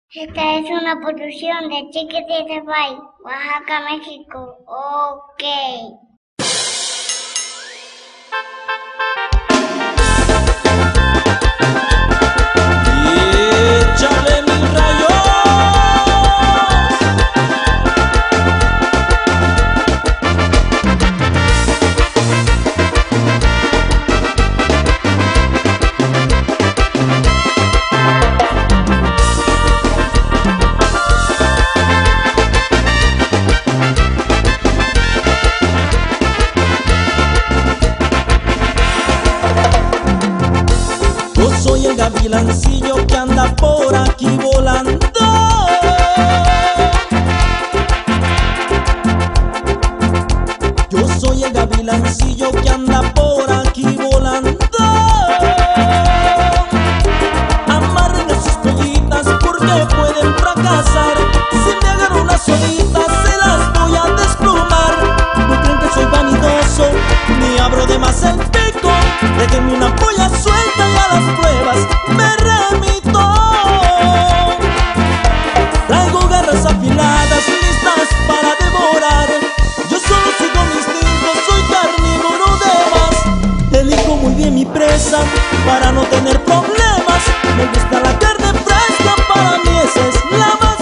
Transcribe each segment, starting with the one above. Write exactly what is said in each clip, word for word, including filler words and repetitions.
Esta es una producción de Chiquitita Bay, Oaxaca, México. Ok. Échale mi rayo. Yo soy el gavilancillo que anda por aquí volando. Yo soy el gavilancillo que anda por aquí volando. Amarren a sus pollitas porque pueden fracasar. Si me agarro una solita se las voy a desplumar. No creen que soy vanidoso ni abro de más el pico. Déjenme una polla suelta y a las pruebas me remito. Traigo garras afiladas listas para devorar. Yo solo sigo mi instinto, soy carnívoro de más. Elijo muy bien mi presa para no tener problemas. Me gusta la carne fresca, para mí esa es la más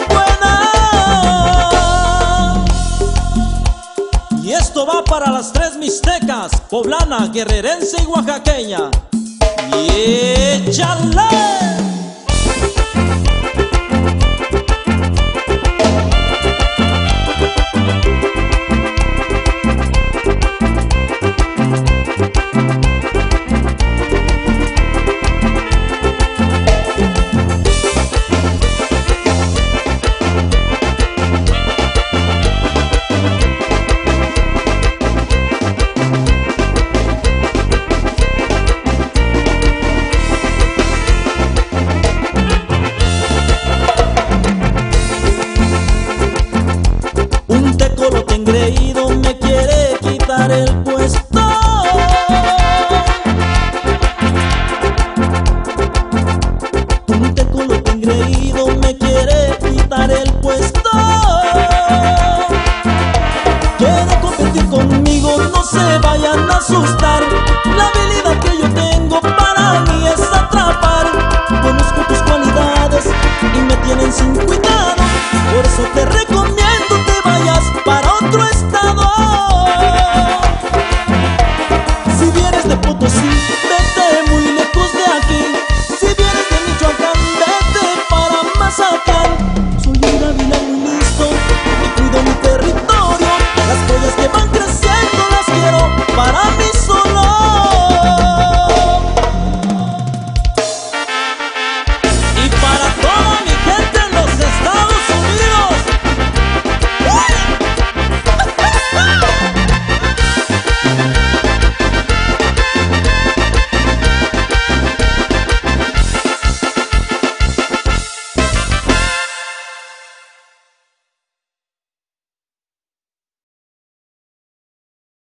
buena. Y esto va para las tres mixtecas: poblana, guerrerense y oaxaqueña. ¡Y échale! Un tecolote engreído me quiere quitar el puesto. Un tecolote engreído me quiere quitar el puesto. Quiere competir conmigo, no se vayan a asustar. La